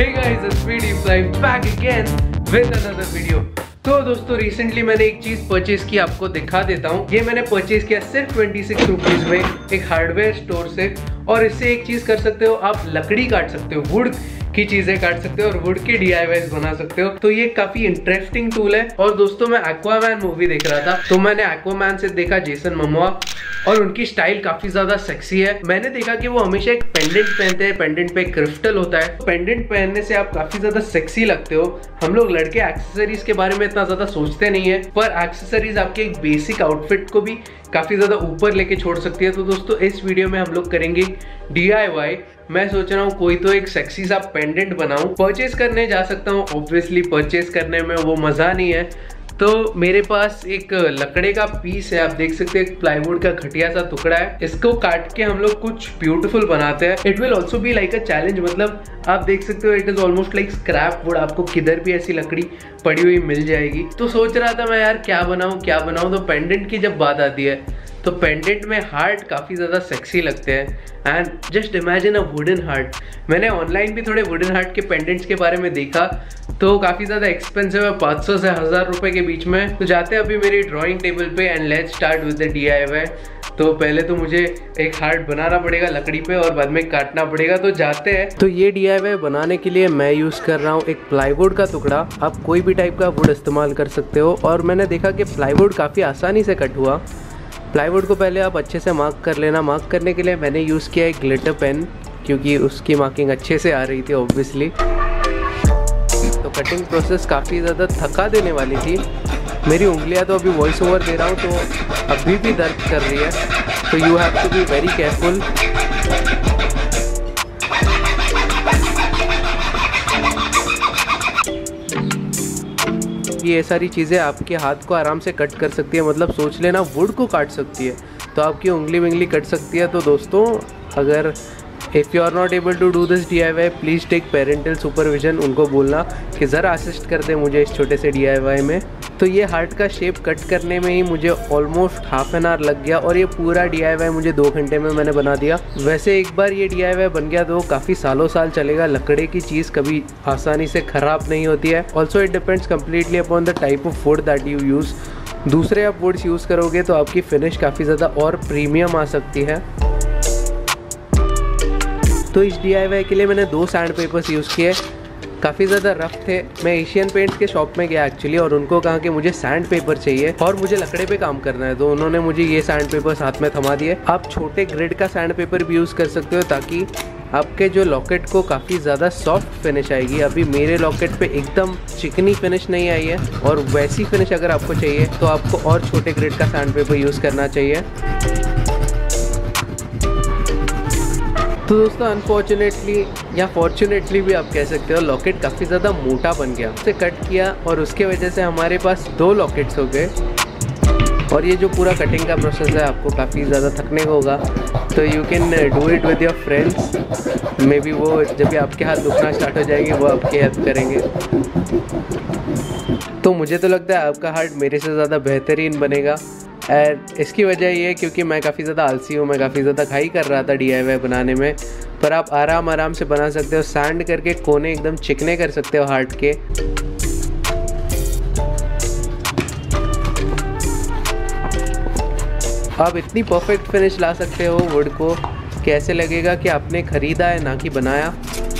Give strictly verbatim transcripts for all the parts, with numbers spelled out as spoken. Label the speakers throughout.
Speaker 1: Hey guys, it's me DeepLife back again with another video। तो दोस्तों recently मैंने एक चीज परचेज की, आपको दिखा देता हूँ। ये मैंने परचेज किया सिर्फ ट्वेंटी सिक्स रुपीज में एक हार्डवेयर स्टोर से। और इससे एक चीज कर सकते हो, आप लकड़ी काट सकते हो, वुड की चीजें काट सकते हो और वुड के डी आई वाईज बना सकते हो। तो ये काफी इंटरेस्टिंग टूल है। और दोस्तों मैं एक्वामैन मूवी देख रहा था, तो मैंने एक्वामैन से देखा जेसन मोमोआ, और उनकी स्टाइल काफी ज्यादा सेक्सी है। मैंने देखा कि वो हमेशा एक पेंडेंट पहनते हैं, पेंडेंट पे क्रिस्टल होता है। पेंडेंट पहनने से आप काफी ज्यादा सेक्सी लगते हो। हम लोग लड़के एक्सेसरीज के बारे में इतना ज्यादा सोचते नहीं है, पर एक्सेसरीज आपके एक बेसिक आउटफिट को भी काफी ज्यादा ऊपर लेके छोड़ सकती है। तो दोस्तों इस वीडियो में हम लोग करेंगे डी आई वाई। मैं सोच रहा हूँ कोई तो एक सेक्सी सा पेंडेंट बनाऊं। परचेज करने जा सकता हूँ, ऑब्वियसली परचेज करने में वो मजा नहीं है। तो मेरे पास एक लकड़े का पीस है, आप देख सकते हैं, एक प्लाईवुड का घटिया सा टुकड़ा है। इसको काट के हम लोग कुछ ब्यूटीफुल बनाते हैं। It will also be like a challenge, मतलब आप देख सकते हो it is almost like scrap wood. आपको किधर भी ऐसी लकड़ी पड़ी हुई मिल जाएगी। तो सोच रहा था मैं यार क्या बनाऊं क्या बनाऊं। तो पेंडेंट की जब बात आती है तो पेंडेंट में हार्ट काफ़ी ज़्यादा सेक्सी लगते हैं। And just imagine a wooden heart. मैंने ऑनलाइन भी थोड़े वुडन हार्ट के पेंडेंट्स के बारे में देखा, तो काफ़ी ज़्यादा एक्सपेंसिव है, पाँच सौ से हज़ार रुपए के बीच में। तो जाते हैं अभी मेरी ड्राइंग टेबल पे and let's start with the D I Y. तो पहले तो मुझे एक हार्ट बनाना पड़ेगा लकड़ी पे और बाद में काटना पड़ेगा। तो जाते हैं। तो ये डी आई वाई बनाने के लिए मैं यूज़ कर रहा हूँ एक प्लाईवुड का टुकड़ा। आप कोई भी टाइप का वुड इस्तेमाल कर सकते हो। और मैंने देखा कि प्लाईवुड काफ़ी आसानी से कट हुआ। प्लाईवुड को पहले आप अच्छे से मार्क कर लेना। मार्क करने के लिए मैंने यूज़ किया एक ग्लिटर पेन, क्योंकि उसकी मार्किंग अच्छे से आ रही थी ऑब्वियसली। तो कटिंग प्रोसेस काफ़ी ज़्यादा थका देने वाली थी। मेरी उंगलियां तो अभी वॉइस ओवर दे रहा हूँ तो अभी भी दर्द कर रही है। तो you have to be very careful. ये सारी चीज़ें आपके हाथ को आराम से कट कर सकती है, मतलब सोच लेना वुड को काट सकती है तो आपकी उंगली विंगली कट सकती है। तो दोस्तों अगर if you are not able to do this D I Y, please take parental supervision. उनको बोलना कि ज़रा असिस्ट कर दे मुझे इस छोटे से डी आई वाई में। तो ये हार्ट का शेप कट करने में ही मुझे ऑलमोस्ट हाफ एन आवर लग गया और ये पूरा डी आई वाई मुझे दो घंटे में मैंने बना दिया। वैसे एक बार ये डी आई वाई बन गया तो काफ़ी सालों साल चलेगा। लकड़े की चीज़ कभी आसानी से ख़राब नहीं होती है। Also it depends completely upon the type of wood that you use. दूसरे आप वुड्स यूज़ करोगे तो आपकी फिनिश काफ़ी ज़्यादा और प्रीमियम आ सकती है। तो इस डी आई वाई के लिए मैंने दो सैंड पेपर्स यूज़ किए, काफ़ी ज़्यादा रफ थे। मैं एशियन पेंट्स के शॉप में गया एक्चुअली और उनको कहा कि मुझे सैंड पेपर चाहिए और मुझे लकड़े पे काम करना है। तो उन्होंने मुझे ये सैंड पेपर्स हाथ में थमा दिए। आप छोटे ग्रेड का सैंड पेपर भी यूज़ कर सकते हो ताकि आपके जो लॉकेट को काफ़ी ज़्यादा सॉफ्ट फिनिश आएगी। अभी मेरे लॉकेट पे एकदम चिकनी फिनिश नहीं आई है, और वैसी फिनिश अगर आपको चाहिए तो आपको और छोटे ग्रेड का सैंड पेपर यूज़ करना चाहिए। तो दोस्तों अनफॉर्चुनेटली या फॉर्चुनेटली भी आप कह सकते हो, लॉकेट काफ़ी ज़्यादा मोटा बन गया। उसे कट किया और उसके वजह से हमारे पास दो लॉकेट्स हो गए। और ये जो पूरा कटिंग का प्रोसेस है आपको काफ़ी ज़्यादा थकने को होगा। तो you can do it with your friends. Maybe वो जब भी आपके हाथ दुखना स्टार्ट हो जाएंगे वो आपकी हेल्प करेंगे। तो मुझे तो लगता है आपका हार्ट मेरे से ज़्यादा बेहतरीन बनेगा। एंड इसकी वजह ये है क्योंकि मैं काफ़ी ज़्यादा आलसी हूँ। मैं काफ़ी ज़्यादा घाई कर रहा था डी आई वाई बनाने में, पर आप आराम आराम से बना सकते हो। सैंड करके कोने एकदम चिकने कर सकते हो हार्ट के। आप इतनी परफेक्ट फिनिश ला सकते हो वुड को कि ऐसे लगेगा कि आपने खरीदा है ना कि बनाया।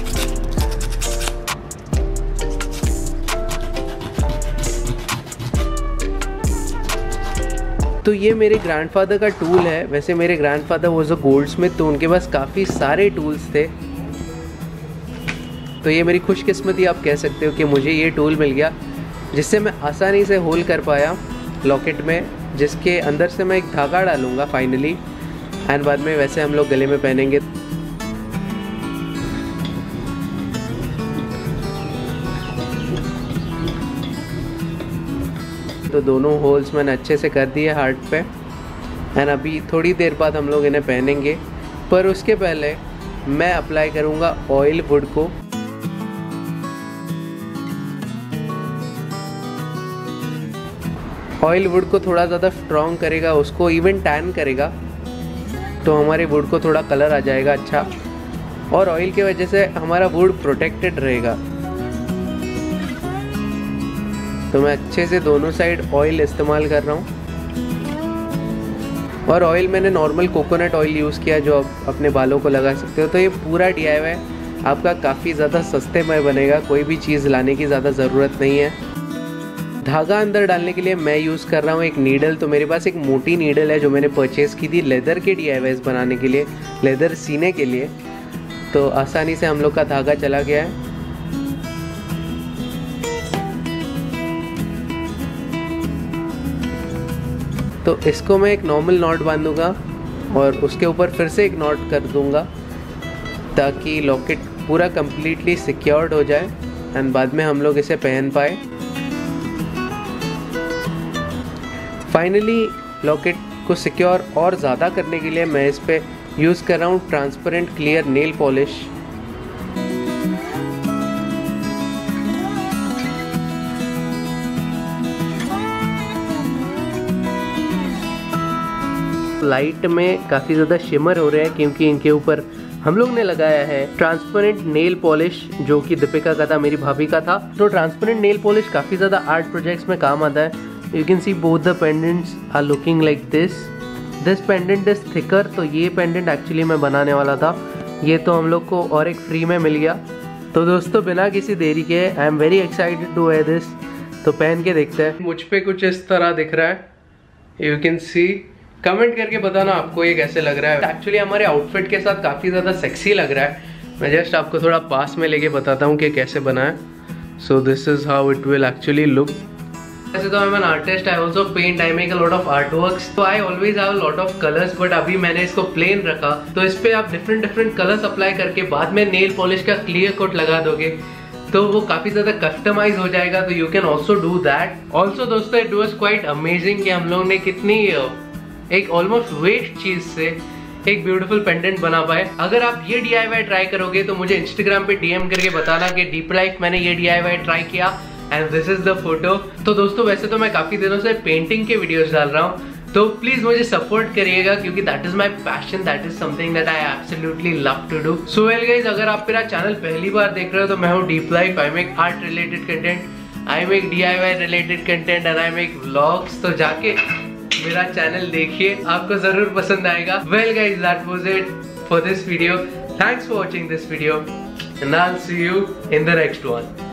Speaker 1: तो ये मेरे ग्रैंडफादर का टूल है। वैसे मेरे ग्रैंडफादर वाज अ गोल्डस्मिथ, तो उनके पास काफ़ी सारे टूल्स थे। तो ये मेरी खुशकिस्मती आप कह सकते हो कि मुझे ये टूल मिल गया, जिससे मैं आसानी से होल कर पाया लॉकेट में, जिसके अंदर से मैं एक धागा डालूँगा फाइनली। एंड बाद में वैसे हम लोग गले में पहनेंगे। तो दोनों होल्स मैंने अच्छे से कर दिए हार्ट पे। एंड अभी थोड़ी देर बाद हम लोग इन्हें पहनेंगे, पर उसके पहले मैं अप्लाई करूँगा ऑयल वुड को। ऑयल वुड को थोड़ा ज़्यादा स्ट्रॉन्ग करेगा, उसको इवन टैन करेगा, तो हमारे वुड को थोड़ा कलर आ जाएगा अच्छा। और ऑयल की वजह से हमारा वुड प्रोटेक्टेड रहेगा। तो मैं अच्छे से दोनों साइड ऑयल इस्तेमाल कर रहा हूँ। और ऑयल मैंने नॉर्मल कोकोनट ऑयल यूज़ किया जो आप अपने बालों को लगा सकते हो। तो ये पूरा डी आई वाई आपका काफ़ी ज़्यादा सस्ते में बनेगा, कोई भी चीज़ लाने की ज़्यादा ज़रूरत नहीं है। धागा अंदर डालने के लिए मैं यूज़ कर रहा हूँ एक नीडल। तो मेरे पास एक मोटी नीडल है जो मैंने परचेज़ की थी लेदर के डी आई वाईज़ बनाने के लिए, लेदर सीने के लिए। तो आसानी से हम लोग का धागा चला गया है। तो इसको मैं एक नॉर्मल नॉट बांधूंगा और उसके ऊपर फिर से एक नॉट कर दूंगा ताकि लॉकेट पूरा कंप्लीटली सिक्योर्ड हो जाए एंड बाद में हम लोग इसे पहन पाए। फाइनली लॉकेट को सिक्योर और ज़्यादा करने के लिए मैं इस पे यूज़ कर रहा हूँ transparent clear nail polish. Light में काफ़ी ज़्यादा शिमर हो रहे हैं क्योंकि इनके ऊपर हम लोग ने लगाया है ट्रांसपेरेंट नेल पॉलिश जो कि दीपिका का था, मेरी भाभी का था। तो ट्रांसपेरेंट नेल पॉलिश काफ़ी ज़्यादा आर्ट प्रोजेक्ट्स में काम आता है। You can see both the pendants are looking like this. This pendant is thicker. तो ये पेंडेंट एक्चुअली मैं बनाने वाला था, ये तो हम लोग को और एक फ्री में मिल गया। तो दोस्तों बिना किसी देरी के I am very excited to wear this. तो पहन के देखते हैं। मुझ पे कुछ इस तरह दिख रहा है, यू कैन सी। कमेंट करके बताना आपको ये कैसे लग रहा है। एक्चुअली हमारे आउटफिट के साथ काफ़ी ज़्यादा सेक्सी लग रहा है। मैं जस्ट आपको थोड़ा पास में लेके बताता हूँ कि कैसे बना है। So this is how it will actually look. वैसे तो I am an artist, I also paint, I make a lot of art works. तो I always have a lot of colours, but अभी मैंने इसको प्लेन रखा। तो इस पर आप डिफरेंट डिफरेंट कलर्स अप्लाई करके बाद में नेल पॉलिश का क्लियर कोट लगा दोगे तो वो काफ़ी ज़्यादा कस्टमाइज हो जाएगा। तो you can also do that. Also दोस्तों इट वॉज क्वाइट अमेजिंग कि हम लोग ने कितनी एक ऑलमोस्ट वेस्ट चीज से एक ब्यूटीफुल पेंडेंट बना पाए। अगर आप ये डी आई वाई ट्राई करोगे तो मुझे इंस्टाग्राम पे डी एम करके बताना कि डीप लाइफ मैंने ये डी आई वाई ट्राई किया and this is the photo. तो दोस्तों वैसे तो मैं काफी दिनों से पेंटिंग के वीडियोस डाल रहा हूँ, तो प्लीज मुझे सपोर्ट करिएगा क्योंकि that is my passion, that is something that I absolutely love to do. So well guys, अगर आप मेरा चैनल पहली बार देख रहे हो तो मैं हूँ deep life. I make art related content, I make D I Y related content and I make vlogs. तो जाके मेरा चैनल देखिए, आपको जरूर पसंद आएगा। Well guys, that was it for this video. Thanks for watching this video and I will see you in the next one.